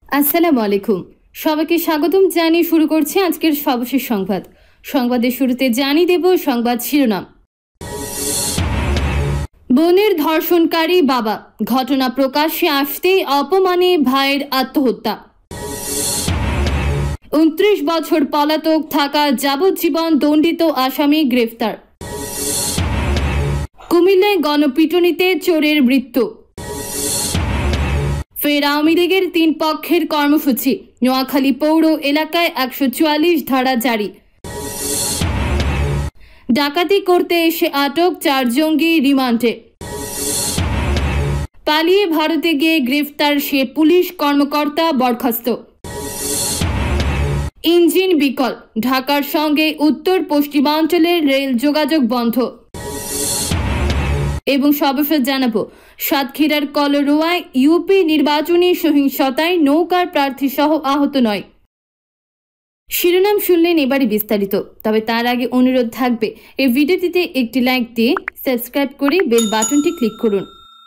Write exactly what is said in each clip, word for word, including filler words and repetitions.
আসসালামু আলাইকুম, সবাইকে স্বাগতম জানিয়ে শুরু করছি আজকের সর্বশেষ সংবাদ। সংবাদের শুরুতে জানিয়ে দেব সংবাদ শিরোনাম। বোনের ধর্ষণকারী বাবা, ঘটনা প্রকাশ্যে আসতেই অপমানে ভাইয়ের আত্মহত্যা। উনত্রিশ বছর পলাতক থাকা যাবজ্জীবন দণ্ডিত আসামি গ্রেফতার। কুমিল্লায় গণপিটুনিতে চোরের মৃত্যু। ফের আওয়ামী লীগের তিন পক্ষের কর্মসূচি, নোয়াখালী পৌর এলাকায় একশো চুয়াল্লিশ ধারা জারি। ডাকাতি করতে এসে আটক চার জঙ্গি রিমান্ডে। পালিয়ে ভারতে গিয়ে গ্রেফতার সে পুলিশ কর্মকর্তা বরখাস্ত। ইঞ্জিন বিকল, ঢাকার সঙ্গে উত্তর পশ্চিমাঞ্চলের রেল যোগাযোগ বন্ধ। এবং সর্বশেষ জানাবো, সাতক্ষীরার কলরোয়ায় ইউপি নির্বাচনী সহিংসতায় নৌকার প্রার্থী সহ আহত নয়। শিরোনাম শুনলেন, এবারে বিস্তারিত। তবে তার আগে অনুরোধ থাকবে এই ভিডিওটিতে একটি লাইক দিয়ে সাবস্ক্রাইব করে বেল বাটনটি ক্লিক করুন।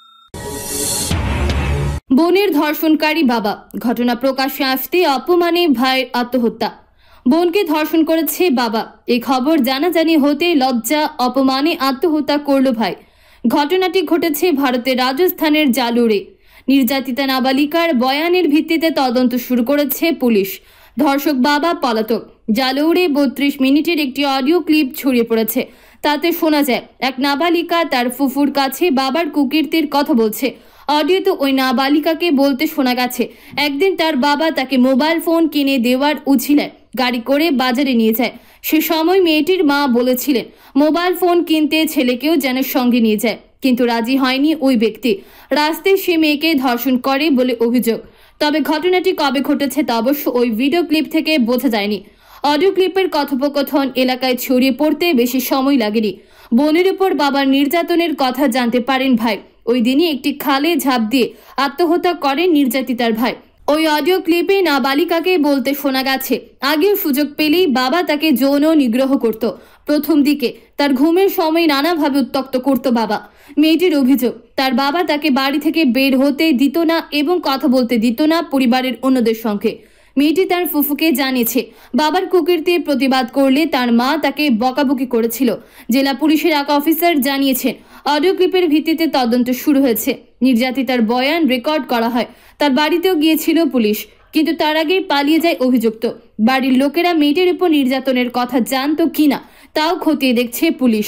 বোনের ধর্ষণকারী বাবা, ঘটনা প্রকাশ্যে আসতে অপমানে ভাইয়ের আত্মহত্যা। বোনকে ধর্ষণ করেছে বাবা, এই খবর জানাজানি হতে লজ্জা অপমানে আত্মহত্যা করল ভাই। ঘটনাটি ঘটেছে ভারতের রাজস্থানের জালুরে। নির্যাতিতা নাবালিকার বয়ানের ভিত্তিতে তদন্ত শুরু করেছে পুলিশ। ধর্ষক বাবা পলাতক। জালৌরে বত্রিশ মিনিটের একটি অডিও ক্লিপ ছড়িয়ে পড়েছে। তাতে শোনা যায় এক নাবালিকা তার ফুফুর কাছে বাবার কুকীর্তির কথা বলছে। অডিওতে ওই নাবালিকাকে বলতে শোনা গেছে, একদিন তার বাবা তাকে মোবাইল ফোন কিনে দেওয়ার উছিলায় গাড়ি করে বাজারে নিয়ে যায়। সে সময় মেয়েটির মা বলেছিলেন মোবাইল ফোন কিনতে ছেলেকেও যেন সঙ্গে নিয়ে যায়, কিন্তু রাজি হয়নি ওই ব্যক্তি। রাস্তায় সে মেয়েকে ধর্ষণ করে বলে অভিযোগ। তবে ঘটনাটি কবে ঘটেছে তা অবশ্য ওই ভিডিও ক্লিপ থেকে বোঝা যায়নি। অডিও ক্লিপের কথোপকথন এলাকায় ছড়িয়ে পড়তে বেশি সময় লাগেনি। বোনের উপর বাবার নির্যাতনের কথা জানতে পারেন ভাই। ওই দিনই একটি খালে ঝাঁপ দিয়ে আত্মহত্যা করেন নির্যাতিতার ভাই। ওই অডিও ক্লিপে নাবালিকাকে বলতে শোনা গেছে, আগেও সুযোগ পেলেই বাবা তাকে যৌন নিগ্রহ করত। প্রথম দিকে তার ঘুমের সময় নানাভাবে উত্ত্যক্ত করত বাবা। মেয়েটির অভিযোগ, তার বাবা তাকে বাড়ি থেকে বের হতে দিত না এবং কথা বলতে দিত না পরিবারের অন্যদের সঙ্গে। মেয়েটি তার ফুফুকে জানিয়েছে বাবার কুকীর্তির প্রতিবাদ করলে তার মা তাকে বকাবকি করেছিল। জেলা পুলিশের এক অফিসার জানিয়েছেন অডিও ক্লিপের ভিত্তিতে তদন্ত শুরু হয়েছে। নির্যাতিতার বয়ান রেকর্ড করা হয়। তার বাড়িতেও গিয়েছিল পুলিশ, কিন্তু তার আগেই পালিয়ে যায় অভিযুক্ত। বাড়ির লোকেরা মেয়েটির উপর নির্যাতনের কথা জানতো কিনা তাও খতিয়ে দেখছে পুলিশ।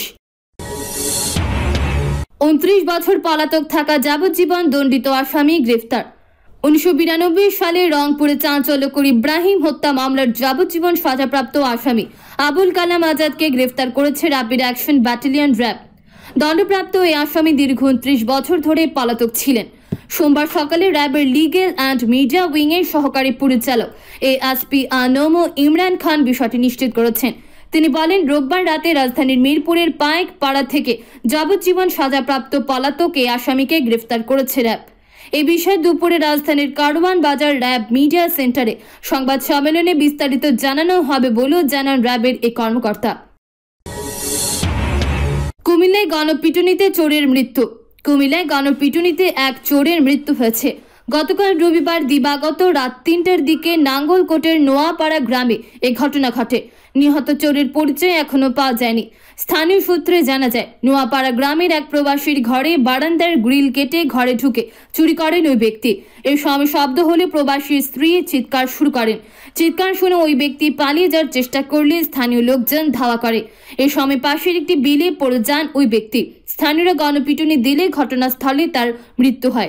উনত্রিশ বছর পলাতক থাকা যাবজ্জীবন দণ্ডিত আসামি গ্রেফতার। উনিশশো বিরানব্বই সালে রংপুরে চাঞ্চল্যকর ইব্রাহিম হত্যা মামলার যাবজ্জীবন সাজাপ্রাপ্ত আসামি আবুল কালাম আজাদকে গ্রেফতার করেছে র্যাপিড অ্যাকশন ব্যাটালিয়ন র্যাব। দণ্ডপ্রাপ্ত এই আসামি দীর্ঘ উনত্রিশ বছর ধরে পলাতক ছিলেন। সোমবার সকালে র্যাবের লিগেল অ্যান্ড মিডিয়া উইং এর সহকারী পরিচালক এএসপি আনম ইমরান খান বিষয়টি নিশ্চিত করেছেন। তিনি বলেন, রোববার রাতে রাজধানীর মিরপুরের পাইক পাড়া থেকে যাবজ্জীবন সাজাপ্রাপ্ত পলাতক এই আসামিকে গ্রেফতার করেছে র্যাব। এই বিষয়ে দুপুরে রাজধানীর কারওয়ান বাজার র্যাব মিডিয়া সেন্টারে সংবাদ সম্মেলনে বিস্তারিত জানানো হবে বলেও জানান র্যাবের এই কর্মকর্তা। কুমিল্লায় গণপিটুনিতে চোরের মৃত্যু। কুমিল্লায় গণপিটুনিতে এক চোরের মৃত্যু হয়েছে। গতকাল রবিবার দিবাগত রাত তিনটার দিকে নাঙ্গলকোটের নোয়াপাড়া গ্রামে এ ঘটনা ঘটে। নিহত চোরের পরিচয় এখনো পাওয়া যায়নি। স্থানীয় সূত্রে জানা যায়, নোয়াপাড়া গ্রামের এক প্রবাসীর ঘরে বারান্দার গ্রিল কেটে ঘরে ঢুকে চুরি করেন ওই ব্যক্তি। এই সময় শব্দ হলে প্রবাসীর স্ত্রী চিৎকার শুরু করেন। চিৎকার শুনে ওই ব্যক্তি পালিয়ে যাওয়ার চেষ্টা করলে স্থানীয় লোকজন ধাওয়া করে। এই সময় পাশের একটি বিলে পড়ে যান ওই ব্যক্তি। স্থানীয়রা গণপিটুনি দিলে ঘটনাস্থলে তার মৃত্যু হয়।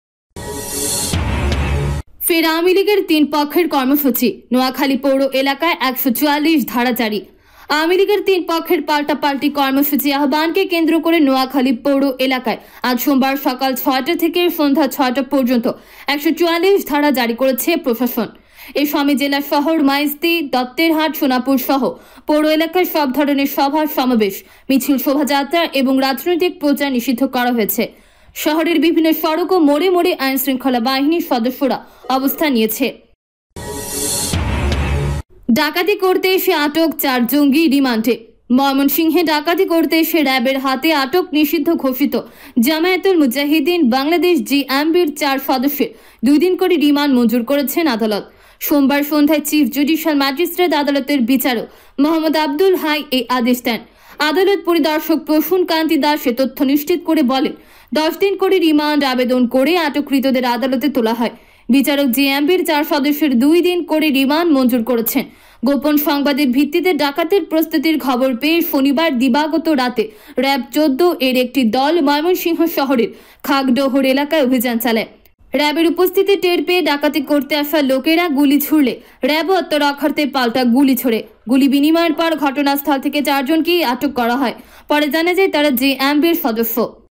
ফের আওয়ামী লীগের তিন পক্ষের কর্মসূচি, নোয়াখালী পৌর এলাকায় একশো চুয়াল্লিশ ধারা জারি। আওয়ামী লীগের তিন পক্ষের পাল্টাপাল্টি কর্মসূচি আহ্বানকে কেন্দ্র করে নোয়াখালী পৌর এলাকায় আজ সোমবার সকাল ছয়টা থেকে সন্ধ্যা ছয়টা পর্যন্ত একশো চুয়াল্লিশ ধারা জারি করেছে প্রশাসন। এই সময় জেলা শহর মাইজদি, দত্তেরহাট, সোনাপুর সহ পৌর এলাকায় সব ধরনের সভা সমাবেশ, মিছিল, শোভাযাত্রা এবং রাজনৈতিক প্রচার নিষিদ্ধ করা হয়েছে। শহরের বিভিন্ন সড়ক ও মোড়ে মোড়ে আইন শৃঙ্খলা বাহিনীর সদস্যরা অবস্থান নিয়েছে। ডাকাতি করতে এসে আটক চার জঙ্গি রিমান্ডে। ময়মনসিংহে ডাকাতি করতে এসে র্যাবের হাতে আটক নিষিদ্ধ ঘোষিত জামায়াতুল মুজাহিদিন বাংলাদেশ জিএমবির চার সদস্যের দুই দিন করে রিমান্ড মঞ্জুর করেছেন আদালত। সোমবার সন্ধ্যায় চিফ জুডিশিয়াল ম্যাজিস্ট্রেট আদালতের বিচারক মোহাম্মদ আব্দুল হাই এই আদেশ দেন। আদালত পরিদর্শক প্রসূন কান্তি দাস এ তথ্য নিশ্চিত করে বলেন, দশ দিন করে রিমান্ড আবেদন করে আটককৃতদের আদালতে তোলা হয়। বিচারক জিএমবির চার সদস্যের দুই দিন করে রিমান্ড মঞ্জুর করেছেন। গোপন সংবাদের ভিত্তিতে ডাকাতের প্রস্তুতির খবর পেয়ে শনিবার দিবাগত রাতে র্যাব চোদ্দ এর একটি দল ময়মনসিংহ শহরের খাগডোহর এলাকায় অভিযান চালায়। র্যাবের উপস্থিতি টের পেয়ে ডাকাতি করতে আসা লোকেরা গুলি ছুড়লে র্যাব আত্মরক্ষার্থে পাল্টা গুলি ছোড়ে। গুলি বিনিময়ের পর ঘটনাস্থল থেকে চারজনকে আটক করা হয়। পরে জানা যায় তারা জেএমবির সদস্য।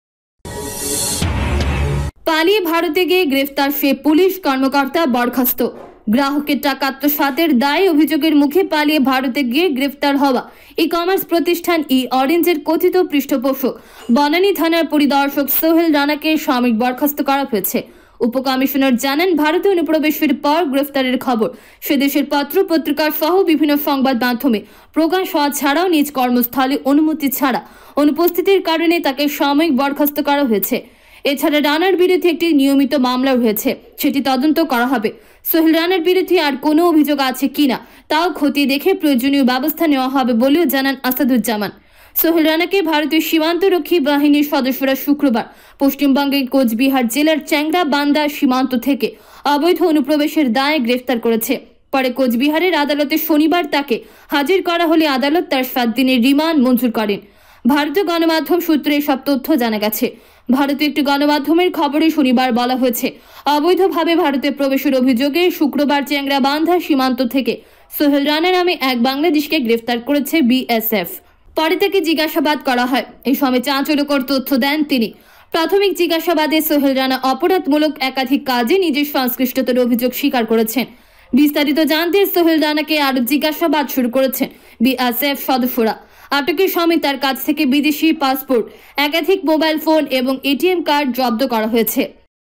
পালিয়ে ভারতে গিয়ে গ্রেফতার সে পুলিশ কর্মকর্তা বরখাস্ত। গ্রাহকের টাকা আত্মসাতের দায় অভিযোগের মুখে পালিয়ে ভারতে গিয়ে গ্রেফতার হওয়া ই কমার্স প্রতিষ্ঠান ই অরেঞ্জের কথিত পৃষ্ঠপোষক বনানী থানার পরিদর্শক সোহেল রানাকে সাময়িক বরখাস্ত করা হয়েছে। উপকমিশনার জানান, ভারতে অনুপ্রবেশের পর গ্রেফতারের খবর সে দেশের পত্র পত্রিকা সহ বিভিন্ন সংবাদ মাধ্যমে প্রকাশ হওয়া ছাড়াও নিজ কর্মস্থলে অনুমতি ছাড়া অনুপস্থিতির কারণে তাকে সাময়িক বরখাস্ত করা হয়েছে। এছাড়া রানার বিরুদ্ধে একটি নিয়মিত মামলা রয়েছে, সেটি তদন্ত করা হবে। সোহেল রানার বিরুদ্ধে আর কোনো অভিযোগ আছে কিনা তাও খতিয়ে দেখে প্রয়োজনীয় ব্যবস্থা নেওয়া হবে বলেও জানান আসাদুজ্জামান। সোহেল রানাকে ভারতীয় সীমান্তরক্ষী বাহিনীর সদস্যরা শুক্রবার পশ্চিমবঙ্গের কোচবিহার জেলার চ্যাংড়া বান্দা সীমান্ত থেকে অবৈধ অনুপ্রবেশের দায়ে গ্রেফতার করেছে। পরে কোচবিহারের আদালতে শনিবার তাকে হাজির করা হলে আদালত তার সাত দিনের রিমান্ড মঞ্জুর করেন। ভারতীয় গণমাধ্যম সূত্রে সব তথ্য জানা গেছে। ভারতীয় একটি গণমাধ্যমের খবরে শনিবার বলা হয়েছে, অবৈধভাবে ভারতে প্রবেশের অভিযোগে শুক্রবার চ্যাংড়া বান্ধা সীমান্ত থেকে সোহেল রানা নামে এক বাংলাদেশকে গ্রেফতার করেছে বিএসএফ। পরে তাকে জিজ্ঞাসাবাদ করা হয়। এই সময় চাঞ্চল্যকর তথ্য দেন তিনি। প্রাথমিক জিজ্ঞাসাবাদে সোহেল রানা অপরাধমূলক একাধিক কাজে নিজের সংশ্লিষ্টতার অভিযোগ স্বীকার করেছেন। বিস্তারিত জানতে সোহেল রানাকে আরো জিজ্ঞাসাবাদ শুরু করেছেন বিএসএফ সদস্যরা। আটকের সময় তার কাছ থেকে বিদেশি পাসপোর্ট, একাধিক মোবাইল ফোন এবং এটিএম কার্ড জব্দ করা হয়েছে।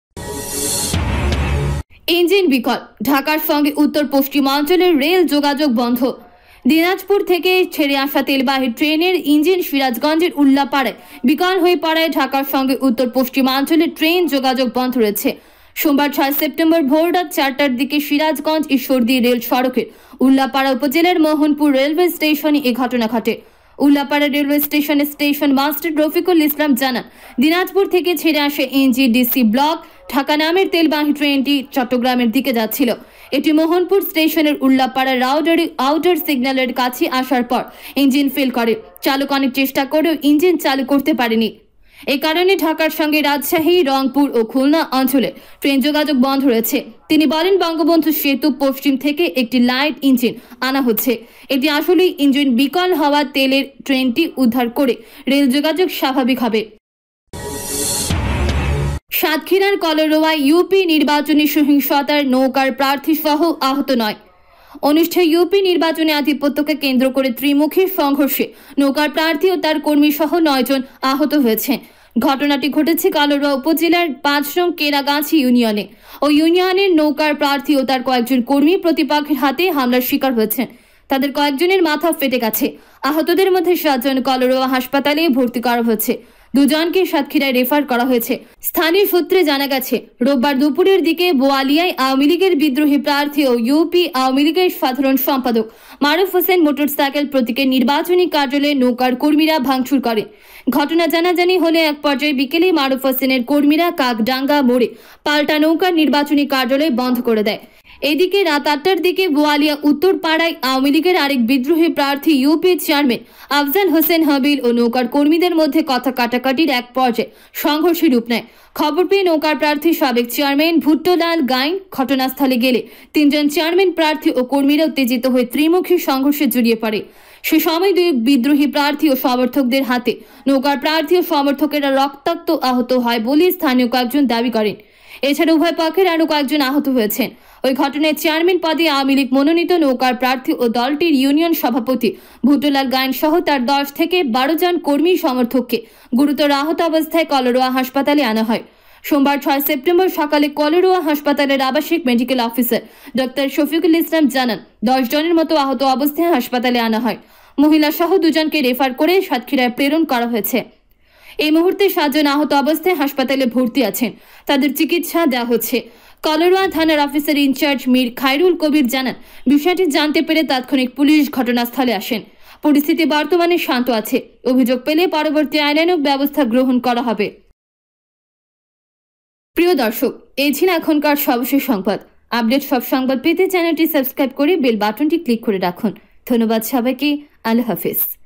ইঞ্জিন বিকল, ঢাকার সঙ্গে উত্তর পশ্চিমাঞ্চলের রেল যোগাযোগ বন্ধ। দিনাজপুর থেকে ছেড়ে আসা তেলবাহী ট্রেনের ইঞ্জিন সিরাজগঞ্জের উল্লাপাড়ায় বিকল হয়ে পড়ায় ঢাকার সঙ্গে উত্তর পশ্চিমাঞ্চলের ট্রেন যোগাযোগ বন্ধ রয়েছে। সোমবার ছয় সেপ্টেম্বর ভোর রাত চারটার দিকে সিরাজগঞ্জ ঈশ্বরদী রেল সড়কের উল্লাপাড়া উপজেলার মোহনপুর রেলওয়ে স্টেশনে এ ঘটনা ঘটে। উল্লাপাড়া রেলওয়ে স্টেশনের স্টেশন মাস্টার রফিকুল ইসলাম জানান, দিনাজপুর থেকে ছেড়ে আসে এনজিডিসি ব্লক ঢাকা নামের তেলবাহী ট্রেনটি চট্টগ্রামের দিকে যাচ্ছিল। এটি মোহনপুর স্টেশনের উল্লাপাড়া রাউডারি আউটার সিগন্যালের কাছে আসার পর ইঞ্জিন ফেল করে। চালক অনেক চেষ্টা করেও ইঞ্জিন চালু করতে পারেনি। এই কারণে ঢাকার সঙ্গে রাজশাহী, রংপুর ও খুলনা অঞ্চলে ট্রেন যোগাযোগ বন্ধ রয়েছে। তিনি বলেন, বঙ্গবন্ধু সেতু পশ্চিম থেকে একটি লাইট ইঞ্জিন আনা হচ্ছে। এটি আসলে ইঞ্জিন বিকল হওয়া তেলের ট্রেনটি উদ্ধার করে রেল যোগাযোগ স্বাভাবিক হবে। সাতক্ষীরার কলরোয়ায় ইউপি নির্বাচনী সহিংসতার নৌকার প্রার্থী সহ আহত নয়। অনুষ্ঠিত ইউপি নির্বাচনে আধিপত্যকে কেন্দ্র করে ত্রিমুখী সংঘর্ষে নৌকার প্রার্থী ও তার কর্মী সহ নয় জন আহত হয়েছেন। ঘটনাটি ঘটেছে কালুরুয়া উপজেলার পাঁচ নং কেরাগাছি ইউনিয়নে। ও ইউনিয়নের নৌকার প্রার্থী ও তার কয়েকজন কর্মী প্রতিপক্ষের হাতে হামলার শিকার হয়েছেন। তাদের কয়েকজনের মাথা ফেটে গেছে। আহতদের মধ্যে সাতজন কালুরুয়া হাসপাতালে ভর্তি করা হয়েছে। দুজনকে সাতক্ষীরায় রেফার করা হয়েছে। স্থানীয় সূত্রে জানা গেছে, রোববার দুপুরের দিকে বোয়ালিয়ায় আওয়ামী লীগের বিদ্রোহী প্রার্থী ও ইউপি আওয়ামী লীগের সাধারণ সম্পাদক মারুফ হোসেন মোটরসাইকেল প্রতীকের নির্বাচনী কার্যালয়ে নৌকার কর্মীরা ভাঙচুর করে। ঘটনা জানাজানি হলে এক পর্যায়ে বিকেলে মারুফ হোসেনের কর্মীরা কাকডাঙ্গা মোড়ে পাল্টা নৌকার নির্বাচনী কার্যালয় বন্ধ করে দেয়। এদিকে রাত আটটার দিকে বোয়ালিয়া উত্তর পাড়ায় আওয়ামী লীগের আরেক বিদ্রোহী প্রার্থী ইউপি চেয়ারম্যান আফজাল হোসেন হাবিল ও নৌকার কর্মীদের মধ্যে কথা কাটাকাটির এক পর্যায়ে সংঘর্ষের রূপ নেয়। খবর পেয়ে নৌকার প্রার্থী সাবেক চেয়ারম্যান ভুট্টোলাল গাইন ঘটনাস্থলে গেলে তিনজন চেয়ারম্যান প্রার্থী ও কর্মীরা উত্তেজিত হয়ে ত্রিমুখী সংঘর্ষে জড়িয়ে পড়ে। সে সময় দুই বিদ্রোহী প্রার্থী ও সমর্থকদের হাতে নৌকার প্রার্থী ও সমর্থকেরা রক্তাক্ত আহত হয় বলে স্থানীয় কয়েকজন দাবি করেন। এছাড়া উভয় পক্ষের আরো কয়েকজন আহত হয়েছেন। ওই ঘটনায় চেয়ারম্যান পদে আওয়ামী লীগ মনোনীত নৌকার প্রার্থী ও দলটির ইউনিয়ন সভাপতি ভুট্টোলাল গাইন সহ তার দশ থেকে বারো জন কর্মী সমর্থককে গুরুতর আহত অবস্থায় কলরোয়া হাসপাতালে আনা হয়। সোমবার ছয় সেপ্টেম্বর সকালে কলরোয়া হাসপাতালের আবাসিক medical officer doctor Shafiqul Islam জানান, দশ জনের মতো আহত অবস্থায় হাসপাতালে আনা হয়। মহিলা সহ দুজনকে রেফার করে সাতক্ষীরায় প্রেরণ করা হয়েছে। এই মুহূর্তে সাতজন আহত অবস্থায় হাসপাতালে ভর্তি আছেন, তাদের চিকিৎসা দেওয়া হচ্ছে। কলরোয়া থানার অফিসার ইনচার্জ মীর খায়রুল কবির জানান, বিষয়টি জানতে পেরে তাৎক্ষণিক পুলিশ ঘটনাস্থলে আসেন। পরিস্থিতি বর্তমানে শান্ত আছে। অভিযোগ পেলে পরবর্তী আইনানুগ ব্যবস্থা গ্রহণ করা হবে। প্রিয় দর্শক, এই ছিল এখনকার সর্বশেষ সংবাদ। আপডেট সব সংবাদ পেতে চ্যানেলটি সাবস্ক্রাইব করে বেল বাটনটি ক্লিক করে রাখুন। ধন্যবাদ সবাইকে। আল্লাহ হাফেজ।